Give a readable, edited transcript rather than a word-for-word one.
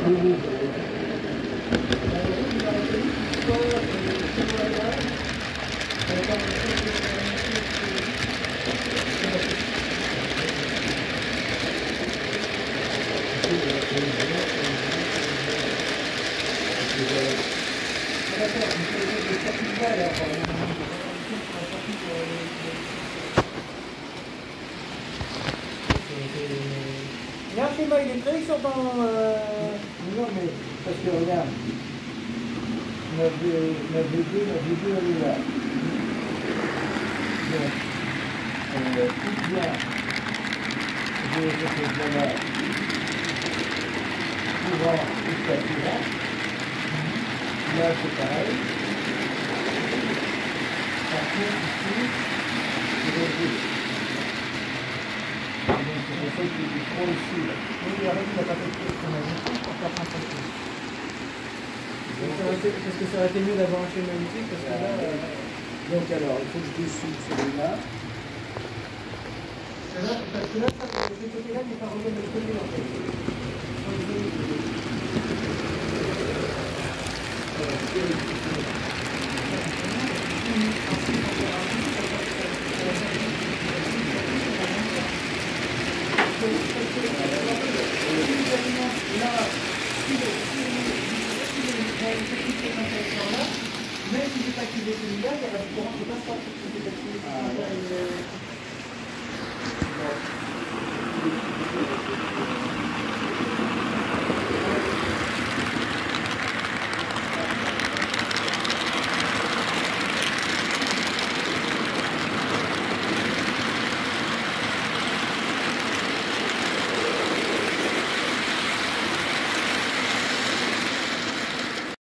Oui, oui. Il y a un schéma électrique sur ton... Non, mais parce que regarde, la V2, elle est là. Donc, tout bien, je fais voilà, courant jusqu'à courant. Là, c'est pareil. Par contre, ici, c'est le V. Donc, c'est pour ça qu'il est trop ici. Oui, arrête, il n'a pas fait ce qu'on a dit pour faire un peu. Parce que ça aurait été mieux d'avoir un schéma électrique, parce que là... Donc alors, il faut que je décide celui-là. Parce que là, ce côté-là n'est pas relié à l'autre côté, en fait. Même si j'ai pas activé celui-là, il y a la différence de pas sortir de cette activité.